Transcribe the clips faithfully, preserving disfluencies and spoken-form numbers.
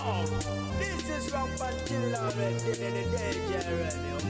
This is rock until already the danger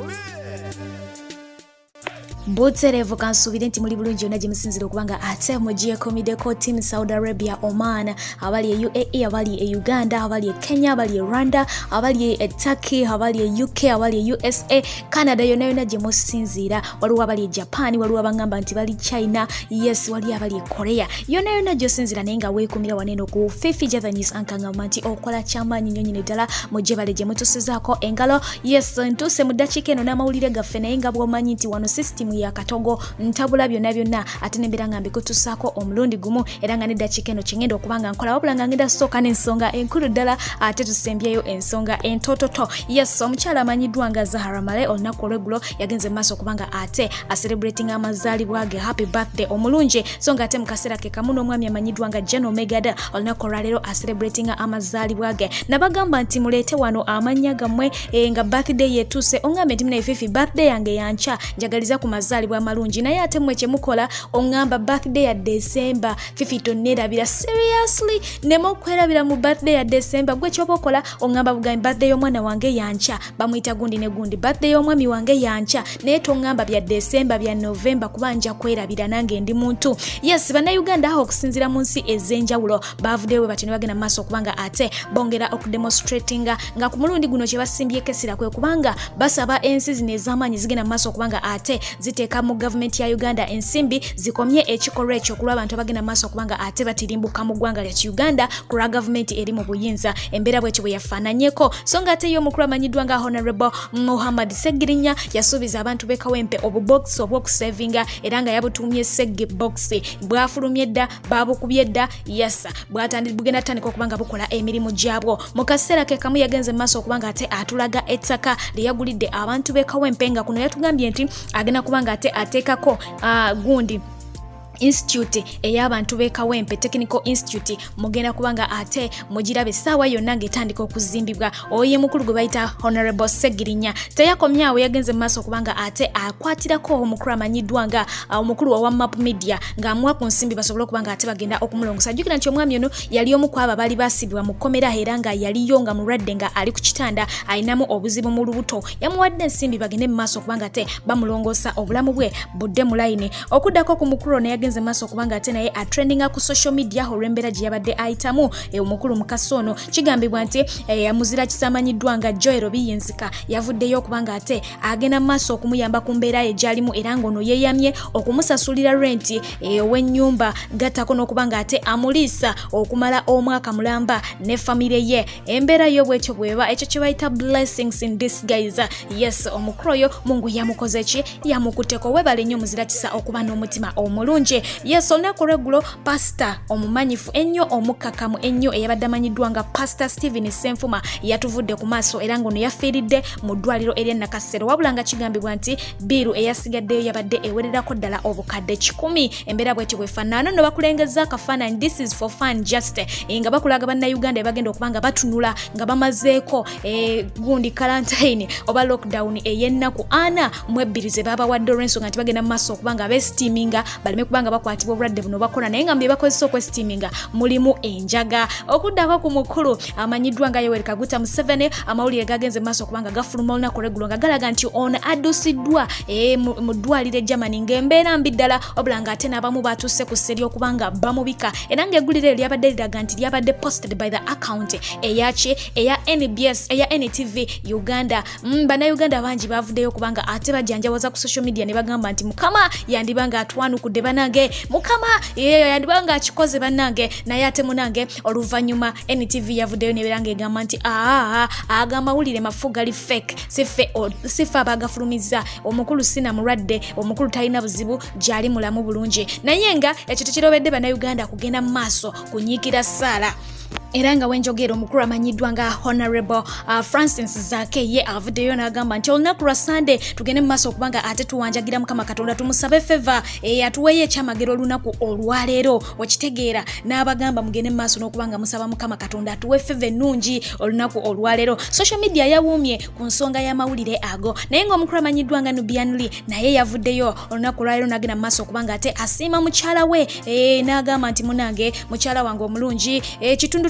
Butserevu kansubire nti muli bulungi yonna gye musinzira okubanga ate mugiyeeko mideko team Saudi Arabia, Oman, abali e U A E, abali e Uganda, abali e Kenya, abali e Rwanda, abali e Turkey, abali e U K, abali e U S A, Canada yonna yonna gye musinzira, waliwo abali e Japan, waliwo abangamba nti bali China, yes wali abali e Korea, yonna yonna gy'osinzira naye nga weekumira waneeno ku Phiphie Gather News ankangamba nti okola kyamaanyi nnyo nyine ddala mujje bale gye mutusizaako engalo. Yes ntuuse mu ddakiika eno n'amawulire gaffe naye nga bw'omanyi nti wano system ya katogo ntabula byonna byonna ate nembera nga mbikutusaako omulundi gumu era nga neddakiika eno kyengenda okubanga nkola wabula nga ngenda sooka n'ensonga enkulu ddala ate tusembyeyo ensonga entototo. Yes omukyala amanyiddwa nga Zahara Male olunaku olweggulo yagenze mu maaso okubanga ate acelebrating amazaalibwa ge happy birthday omulungi so nga ate mu kaseera ke kamu n'omwami amanyiddwa nga Jeno Megada olunaku olwaleero acelebrating amazaalibwa ge nabagamba nti muleete wano amannya gammwe e, nga birthday yetuuse ongambe nti mina Phiphie birthday yange yanca njagaliza ku mazaalibwa malungi naye ate mmwe kye mukola ongamba birthday ya December Phiphie tonnerabira seriously nemo kwerabira mu birthday ya December gwe kyoba okola ongamba bugambi birthday y'omwana wange yanca bamuyita gundi ne gundi birthday y'omwami wange yanca naye tongamba bya December bya November kubanja kwerabira nange ndi muntu. Yes bannayuganda aho okusinzira mu nsi ez'enjawulo bavuddeyo bati ne bagenda maaso okubanga ate bongera okudemonstratinga nga ku mulundi guno kye basimbyeko essira kwe kubanga basaba ensi zino ez'amaanyi zigenda maaso okubanga ate ziteeka mu government ya Uganda ensimbi zikomye ekikolwa ekyo kulwa abantu abagenda maaso okubanga ate batirimbuka mu ggwanga lya Uganda kulwa government eri mu buyinza embeera bwekyo bwe yafaananyeko so nga ate yo omukulu amanyiddwa nga Honorable Muhammad Segirinya yasuubiza abantu b'e Kawempe obubox obw'okusavinga era nga yabutumye Segge box bwafulumye dda babukubye dda yasa bwatandika bugenda tandika okubanga bukola emirimu gyabwo mu kaseera ke kamu yagenze maaso okubanga ate atulaga ettaka lyeyagulidde abantu b'e Kawempe nga kuno yatugambye nti agenda kubanga ate ateekako uh, gundi Institute ey'abantu b'e Kawempe Technical Institute mugenda kubanga ate mugirabe essaawa yonna ng'etandika okuzimbibwa oye mukulu gwe bayita Honorable Segirinya teyakomyawo yagenze mu maaso kubanga ate akwatirako omukulu amanyiddwa nga omukulu wa Map Media ng'amuwa ku nsimbi basobole okubanga ate bagenda okumulongosa jjukira nti omwami ono yali omu ku abo baali baasibibwa mu kkomera era nga yaliyo nga mulwadde nga ali ku kitanda ayinamu obuzibu mu lubuto yamuwadde ensimbi bagende mu maaso okubanga ate bamulongoosa obulamu bwe budde mu layini okuddako ku mukulu ne yagenze maaso okubanga ate naye atrendinga ku social media olw'embeera gye yabadde ayitamu e, omukulu mukasa ono kigambibwa nti e, muzira kisamanyiddwa nga Joel Biyinzika yavuddeyo okubanga ate agenda mu maaso okumuyamba ku mbeera ye gy'alimu era ng'ono yeeyamye okumusasulira renti e, ow'ennyumba gattako n'okubanga ate amuliisa okumala omwaka mulamba ne famire ye embeera yo bwekyo bweba ekyo kye bayita blessings in disguise. Yes omukulu oyo Mungu yamukoze ki yamukutteko webale nnyo muzira kisa okuba n'omutima omulungi. Yes olunaku olweggulo pastor omumanyifu ennyo omukkakamu ennyo eyabadde amanyiddwa nga Pastor Stephen Senfuma yatuvudde ku maaso era ng'ono yafiiridde mu ddwaliro ery'e Nakasero wabula nga kigambibwa nti biiru eyasigaddeyo yabadde ewererako ddala obukadde kikumi embeera bwetyo bwefaanana nno bakulengeza akafaananyi this is for fun just nga bakulaga bannayuganda ebagenda okubanga batunula nga bamazeeko e, gundi quarantine oba lockdown ey'ennaku ana mu ebbiri ze baabawadde olw'ensonga nti bagenda mu maaso okubanga abeesitiiminga baleme kubanga bakwatibwa obulwadde buno bakola naye nga bye bakozesa okwesitiiminga mulimu enjaga. Okuddako ku mukulu amanyiddwa nga Yoweri Kaguta Museveni amawulire gagenze maaso okubanga gafuluma olunaku olweggulo nga galaga nti ono addusiddwa e, mu ddwaliro e Germany ng'embeera mbi ddala wabula nga ate n'abamu batuuse ku sseri okubanga bamubika era ng'eggulire lyabadde liraga nti lyabadde posted by the account eyaki eya N B S eya N T V Uganda. Mm, bannayuganda bangi bavuddeyo okubanga ate bajjanjawaza ku social media ne bagamba nti mukama yandibanga atwanukudde banange mukama yeyo yandibanga akikoze banange naye ate munange oluvannyuma N T V yavuddeyo neberanga egamba nti aa agamba wulire mafu gali fake sife sife abagafulumiza omukulu sina mulwadde omukulu talina buzibu gyali mulamu bulungi naye nga ekyo tekirobedde bannayuganda kugenda mu maaso kunyiikira Saala era nga wenjogera omukulu amanyiddwa nga Honorable uh, Francis Zake ye avuddeyo n'agamba nti olunaku lwa Sunday tugende mu maaso okubanga ate tuwanjagira Mukama Katonda tumusabe favor e, atuweeyo ekyamagero olunaku olwaleero okitegeera n'abagamba mugende mu maaso n'okubanga musaba Mukama Katonda atuwe favor ennungi olunaku olwaleero. Social media yawuumye ku nsonga y'amawulire ago naye ng'omukulu amanyiddwa nga Nubian naye yavuddeyo olunaku olwaleero n'agenda mu maaso okubanga ate asiima mukyala we e, n'agamba nti munange mukyala wange omulungi e, kitundu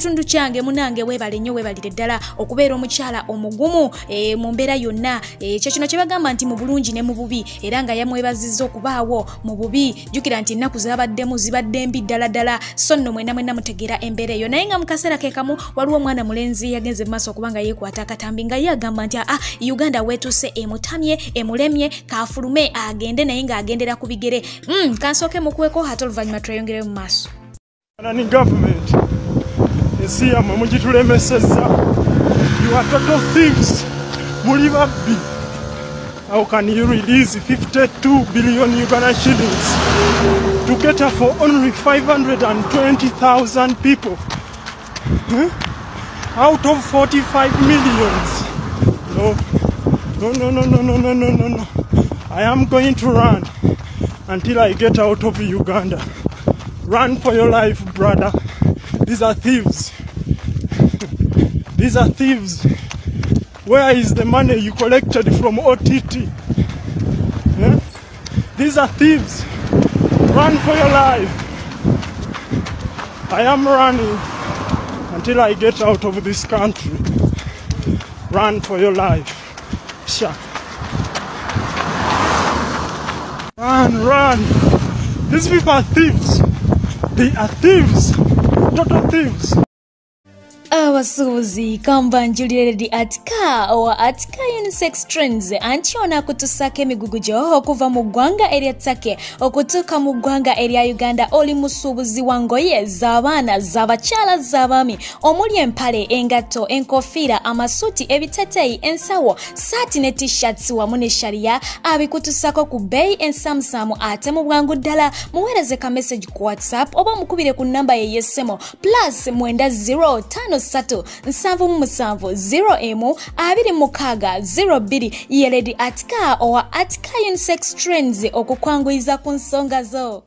kitundu kyange munange webale nnyo webalire ddala okubeera omukyala omugumu e, mu mbeera yonna ekyo kino kye bagamba nti mu bulungi ne mu bubi era nga yamwebazizza okubaawo mu bubi jjukira nti ennaku zabaddemu zibadde mbi ddala ddala so nno mwena mwena mutegeera embeera eyo naye nga mu kaseera ke kamu waliwo omwana mulenzi yagenze mu maaso okuba nga yeekwata akatambi nga ye agamba nti ah Uganda weetuuse emutamye emulemye kaafulume agende naye ng'agendera ku bigere mm, kansooke mukuweko ate oluvannyuma tweyongere mu maaso. Ni government esiamwe mugitulemesezza. You are total thieves. Muli babbi. How can you release fifty-two billion Ugandan shillings to cater for only five hundred twenty thousand people? Huh? Out of forty-five millions. No. No, no, no, no, no, no, no, no, no. I am going to run until I get out of Uganda. Run for your life, brother. These are thieves. These are thieves. Where is the money you collected from O T T? Yeah? These are thieves. Run for your life. I am running until I get out of this country. Run for your life. Sure. Run, run. These people are thieves. They are thieves. Total thieves. Abasuubuzi kamba njulire di atika owa atika unisex trends anti ona kutusaka emigugu gyo okuva mu ggwanga erya Take okutuuka mu ggwanga erya Uganda oli musuubuzi wa ngoye z'abaana z'abakyala z'abaami omuli empale engatto enkofiira amasuuti ebiteteeyi ensawo saati ne t-shirts wamu ne sharia abikutusako ku bbeeyi ensamusamu ate mu bwangu ddala muweereze ka message ku WhatsApp oba mukubire ku namba ye y'essimu plus mwenda zero tano satu nsanvu mu musanvu zero emu abiri mukaaga zero bbiri yeledi atika owa atika unisex trends okukwanguyiza ku nsonga zo.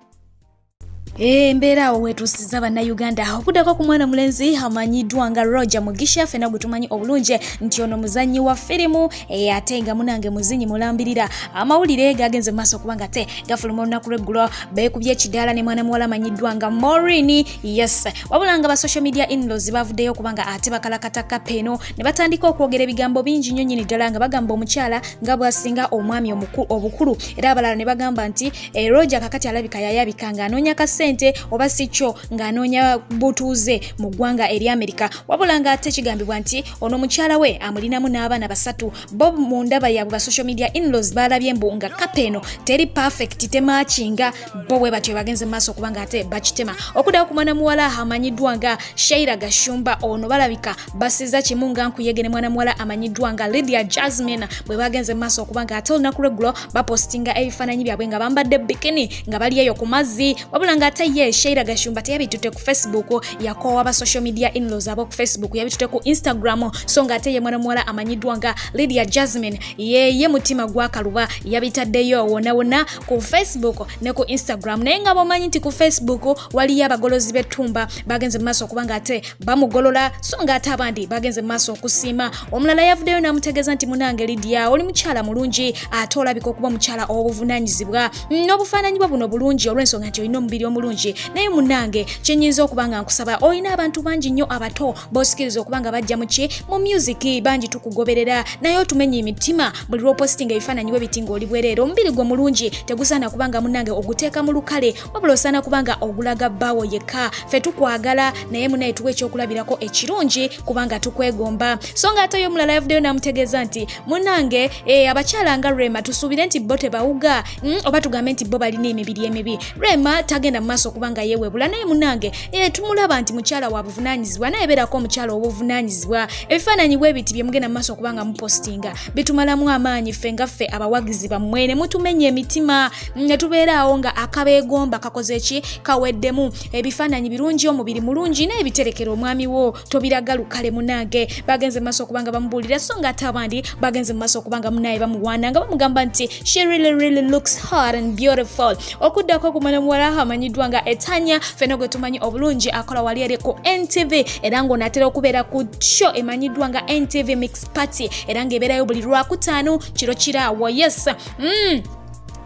Embeera awo wetuusiza bannayuganda okuddako ku mwana mulenzi amanyiddwa nga Roger Mugisha ffenna gwe tumanyi obulungi nti ono muzannyi wa firimu ate nga munange muzinyi mulambirira amawulire gagenze mu maaso okuba nga te gafuluma olunaku lw'eggulo beekubye ekidaala ne mwana muwala amanyiddwa nga Maureen. Yes, wabula nga ba social media in-laws bavuddeyo okuba nga ate bakalakata kapeno ne batandika okwogera ebigambo bingi nnyo nnyini ddala nga bagamba omukyala nga bw'asinga omwami obukulu era abalala ne bagamba nti e, Roger kakati alabika yayabika ng'anoonya kase oba sicho ng'anoonya butuuze mu ggwanga eri Amerika wabula nga ate kigambibwa nti ono mukyala we amulinamu n'abaana basatu bo mu ndaba yaabwe ba social media in-laws balabye mbu nga kapeno teri perfect temaakinga bo bwe batyo bagenze mu maaso okuba nga ate bakitema okuddayo ku mwana muwala amanyiddwa nga Shaira Gashumba ono balabika basiza kimu nga nkuyege ne mwana muwala amanyiddwa nga Lydia Jasmine bwe bagenze mu maaso okuba nga ate olunaku lw'eggulo bapostinga ebifaananyi byabwe nga bambadde bikini nga bali eyo ku mazzi wabula nga ate ye Shaira Gashumba teyabitute ku Facebook yakoowa ba social media in-laws abo ku Facebook yabitute ku Instagram so nga ate ye mwana muwala amanyiddwa nga Lydia Jasmine ye ye mutima gwakaluba yabitaddeyo wona wona ku Facebook ne ku Instagram naye nga bamanyi nti ku Facebook waliyo abagolozi b'ettumba bagenze mu maaso okuba nga ate bamugolola so nga ate abandi bagenze mu maaso okusiima omulala yavuddeyo n'amutegeeza nti munange Lydia oli mukyala mulungi ate olabika okuba mukyala obuvunaanyizibwa n'obufaananyi bwo buno bulungi olw'ensonga nti olina omubiri omulungi naye munange kyenyinza okuba nga nkusaba olina abantu bangi nnyo abato bosikiriza okuba nga bajja muki mu music bangi tukugoberera naye otumenye emitima buli lw'opostinga ebifaananyi bwe biti ng'oli bwereere omubiri gwo mulungi tegusaana kuba nga munange oguteeka mu lukale wabula osaana kuba nga ogulaga bbaawo yekka ffe tukwagala naye munaye tuwa ekyokulabirako ekirungi kubanga tukwegomba so nga ate oyo omulala yavuddeyo n'amutegeeza nti munange e, abakyala nga Rema tusuubire nti bo tebawuga mm, oba tugambe nti bo balina emibiri emibi Rema tagenda mu maaso kubanga yeewebula naye munange e, tumulaba nti mukyala wa buvunaanyizibwa naye beerako omukyala obuvunaanyizibwa ebifaananyi bwe biti bye mugenda mu maaso kubanga mupostinga bitumalamu amaanyi ffe nga ffe abawagizi bammwe ne mutumenya emitima ne tubeeraawo nga akabeegomba kakoze eki kaweddemu ebifaananyi birungi omubiri mulungi naye biterekera omwami wo tobiraga lukale munange bagenze mu maaso kubanga bamubuulira so nga ate abandi bagenze mu maaso kubanga munaye bamuwaana nga bamugamba nti she really really looks hot and beautiful okuddako ku mwana muwala amanyiddwa nga Etanya feno gwe tumanyi obulungi akola wali eri ku N T V era ng'onaatera okubeera ku show emanyiddwa nga N T V Mix Party era ng'ebeerayo buli lwakutaano kiro kiraawo yes mm.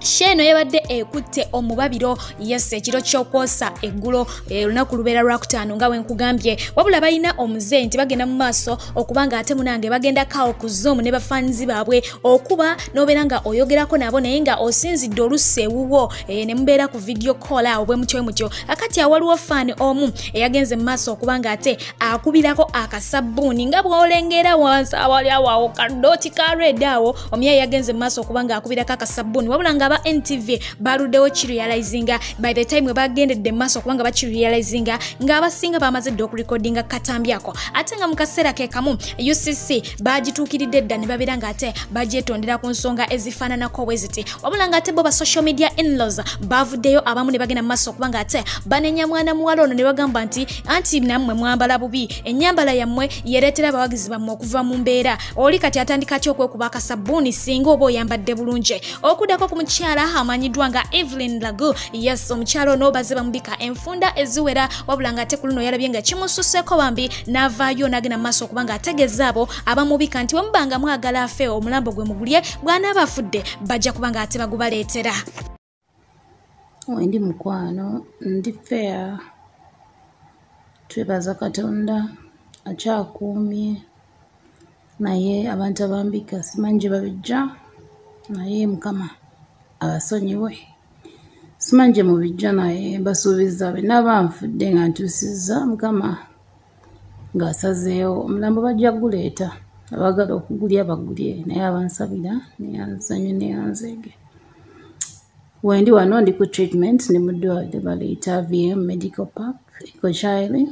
Sheno yabadde ekutte omubabiro yes ekiro ky'okwosa eggulo olunaku lubeera lwakutaano nga wenkugambye wabula balina omuze nti bagenda mu maaso okubanga ate munange bagenda kawo ku Zoom ne bafanzi baabwe okuba n'obeera nga oyogerako nabo naye nga osinzidde olusse ewuwo e, ne mubeera ku video call awo bwe mutyo mutyo akati awaliwo faani omu eyagenze mu maaso okubanga ate akubirako akasabbuuni nga bw'olengera wansi awali awo kadooti ka red awo omuyayi yagenze mu maaso okubanga akubirako akasabbuuni wabula nga aba N T V baluddewo kirealizinga by the time we bagendedde maaso okubanga bakirealizinga ng'abasinga bamaze dde okurecordinga katambyako ate nga mu kaseera ke kamu U C C bagituukiridde dda ne babeera ng'ate bagyetondera ku nsonga ezifaananako bwe ziti wabula ng'ate bo ba social media in-laws bavuddeyo abamu ne bagenda mu maaso okubanga ate banenya mwana muwala ono ne bagamba nti anti nammwe mwambala bubi ennyambala yammwe yereetera abawagizi bammwe okuva mu mbeera oli kati atandika ki okwekuba akasabbuuni singa oba oyambadde bulungi okuddako ku mukyala amanyiddwa nga Evelyn Lagu yes omukyala ono baze bamubika enfunda eziwera wabula ng'ate ku luno yalabye nga kimususseko bambi n'avaayo n'agenda mu maaso okubanga ategeeza abo abamubika nti wemubanga mwagala afe omulambo gwe mugulye bw'anaaba afudde bajja kubanga ate bagubaleetera. Wendi mukwano ndi fair twebaza Katonda akyakuumye naye abantu abambika simanyi gye babijja naye Mukama abasonyiwe simanyi gye mubijja naye mbasuubiza be n'abanfudde nga ntuusizza Mukama ng'asazeewo omulambo bajja guleeta abagala okugulya bagulye naye abansabira neyanzanyo neyanzeege wendi wano ndi ku treatment ne mu ddwaliro baleeta V M Medical Park Ikochile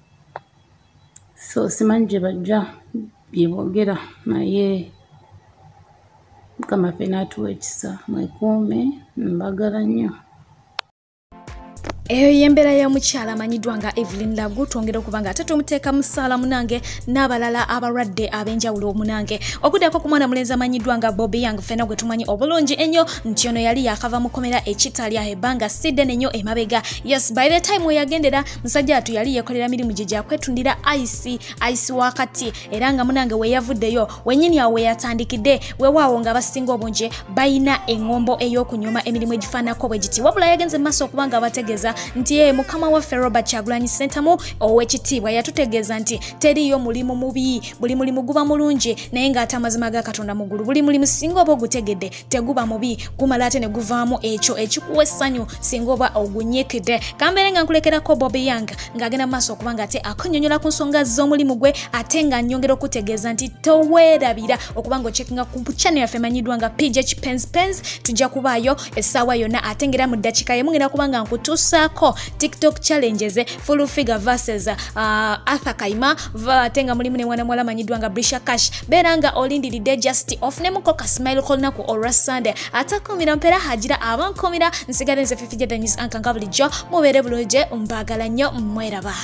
so simanyi gye bajja byeboogera naye Mukama ffenna atuwa ekisa mwekuume mbagala nnyo. Eyo yembeera y'omukyala amanyiddwa nga Evelyn Lagu twongera okuba nga ate tumuteeka musaala munange n'abalala abalwadde ab'enjawulo munange okuddako ku mwana mulenzi amanyiddwa nga Bobby Young ffenna gwe tumanyi obulungi ennyo nti ono yali yakava mu kkomera ekitalya ebbanga sidde nnyo emabega yes by the time we yagendera musajja atu yali yeekolera mirimu gye gyakwetundira ice ice wakati era nga munange we yavuddeyo wennyini awo we yatandikidde weewaawo nga abasinga obungi bayina eŋŋombo ey'okunyuma emirimu egifaanako bwe giti wabula yagenze mu maaso okuba nga abategeeza nti ye mukama waffe Robert Kyagulanyi Ssentamu ow'ekitiibwa yatutegeeza nti teriyo mulimu mubi buli mulimu guba mulungi naye ng'ate amazima ga Katonda muggulu buli mulimu singa oba ogutegedde teguba mubi gumala ate ne guvaamu ekyo ekikuwa essanyu singa oba ogunyiikidde kambeere nga nkulekerako Bobby Young ng'agenda mu maaso okuba nga ate akonnyonnyola ku nsonga z'omulimu gwe ate nga nnyongera okutegeeza nti toweerabira okuba nga ocekinga ku channel yaffe emanyiddwa nga P J Pens Pens tujja kubaayo essaawa yonna ate ngera mu ddakiika yemu ngenda kuba nga nkutuusa ko TikTok challenges full figure versus uh, Arthur Kaima vatenga mulimu ne mwana mwala manyiddwa nga Brisha Cash beranga olindiridde just off ne mukoka smile kolna ku Orasande atakumira mpera hajira abankomira nsigale nze Phiphie Denis ankanga bulijjo mubere bulungi mbagala nnyo mweraba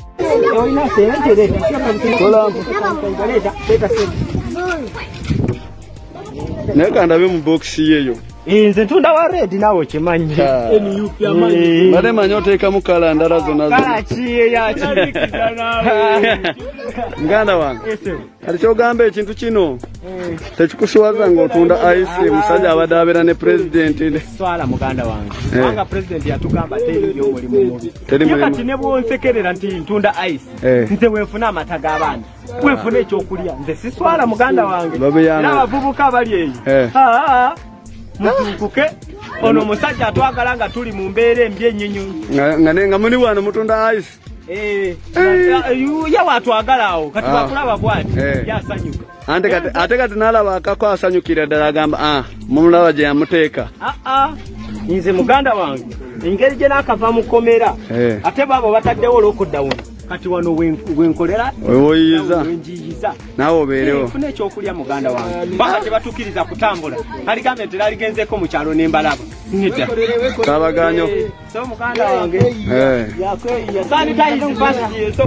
nekanda be mu box yeyo Inze ntunda wa red nawo kimanyi N U P amanyi bale manyo teeka mu kala ndala zona zona kala kiye ya kibikiza nawe nganda wange kali kyogamba ekintu kino tekikuswaza ng'otunda ice musajja abadde abeera ne president swala muganda wange wanga president yatugamba teri yo mulimu mubi teri mulimu kati ne bwonsekerera nti ntunda ice nze wefuna amata g'abaana wefuna ekyokulya nze siswala muganda wange n'abavubuka bali eyo mutukuke ono musajja atwagala nga tuli mu mbeera embi ennyinyi nga nga muni wano mutunda ice eh ya watwagala awo kati bakulaba bwati yasanyuka ante kati ate kati nalaba akako asanyukira ddala agamba ah mumulaba gye yamuteeka ah ah nze muganda wange engeri gye nakava mu komera ate babo bataddewo lockdown kati wano wenkolera oyiza wenjiyiza nawe obeerewo funa ekyokulya muganda wange mpaka tebatukiriza kutambula aligambe nti laligenzeko mu kyalo n'embalaba nidda kabaganyo so muganda wange yakweyiya sanitize fast yeso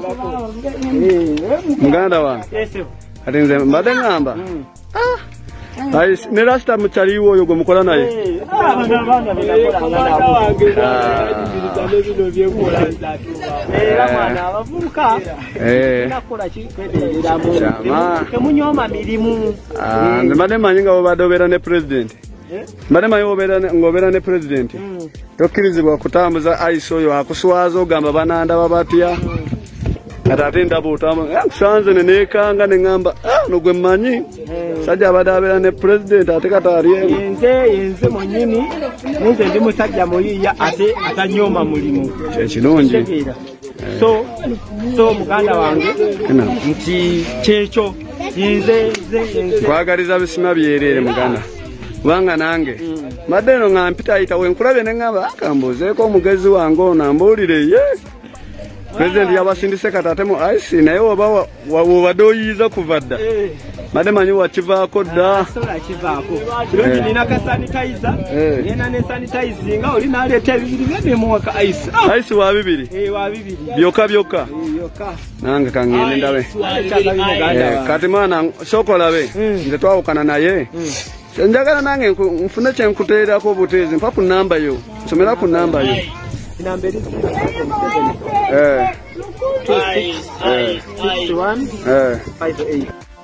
muganda wange kati nze mbadde ngamba Ice ne rasta muchaliwo oyo gwe mukola naye. Eh, abana abana binakola ngana wange. Bino byekola zatu. Era mwana abavubuka. Eh. Nakola kikwederera mu. Kemunyoma mirimu. Ah, mbade manyinga obadobera ne president. Mbade manyi obera ngobera ne president. Tokkirizibwa kutambuza ice oyo akuswaza ogamba bananda babatya. Kata atenda butamu kusanze ne nekanga ne ngamba ah no gwe manyi sajja abadabera ne president ate kata aliye yenze yenze monyini nze ndi musajja muyiya ate atanyoma mulimu ekirungi so so muganda wange nti checho yenze yenze kwagaliza bisima byerere muganda wanga nange madeno ngampita ayita wenkulabe ne ngamba akambuzeeko omugezi wange ono ambulire ye President yabasindise katatemu ice naye oba wadoyiza kuvadda. Made manyi wakivaako dda. Sola kivaako. Kirungi nina ka sanitizer. Nina ne sanitizing nga oli naleeta ebibiri bye muwaka ice. Ice wa bibiri. Eh wa bibiri. Byoka byoka. Byoka. Nange kangene ndabe. Kati mwana sokolabe. Nze twawukana naye. Njagala nange nfune kye nkuteerako obuteezi mpa ku namba yo. Nsomera ku namba yo. Number is Eh. two six six one five eight.